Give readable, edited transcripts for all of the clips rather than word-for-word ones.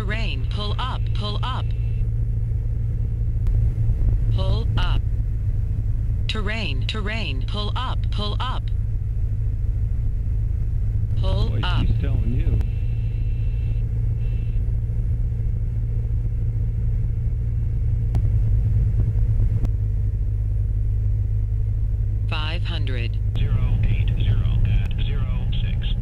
terrain, pull up, pull up. Pull up. Terrain, terrain, pull up, pull up. Pull Boy, up. she's telling you. $500. 080 at 06.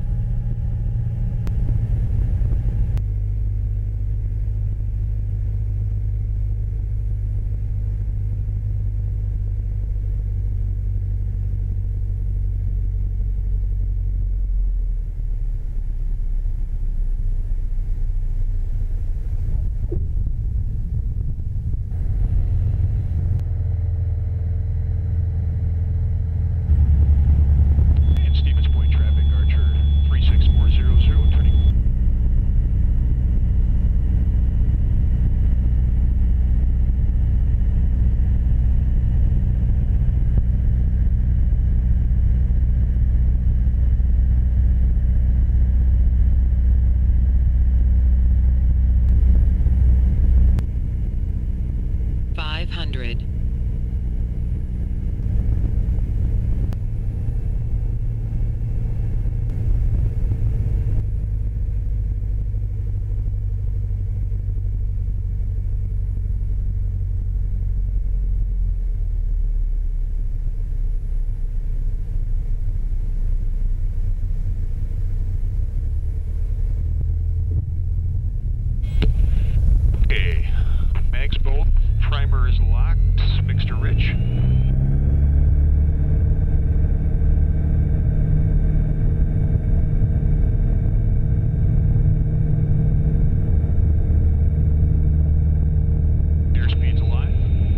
Stevens Point traffic, Archer 36400, turning. $500. Okay, mags bolt, primer is locked, mixture rich. Airspeed's alive.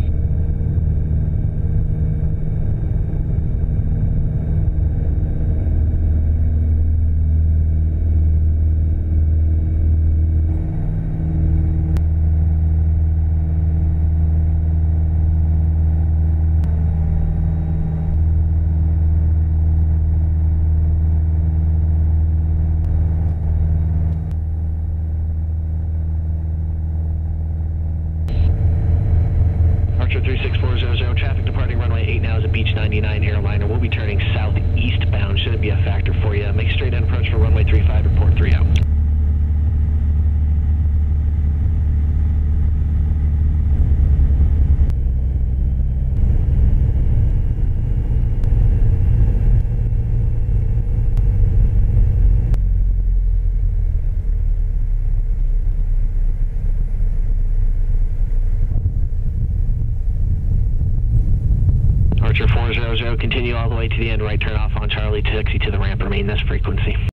Archer 36400, traffic departing runway 8 now is a Beach 99 airliner. We'll be turning southeastbound. Shouldn't be a factor for you. Make a straight in approach for runway 35 and port 3 out. Archer 400, continue all the way to the end, right turn off on Charlie, taxi to the ramp, remain this frequency.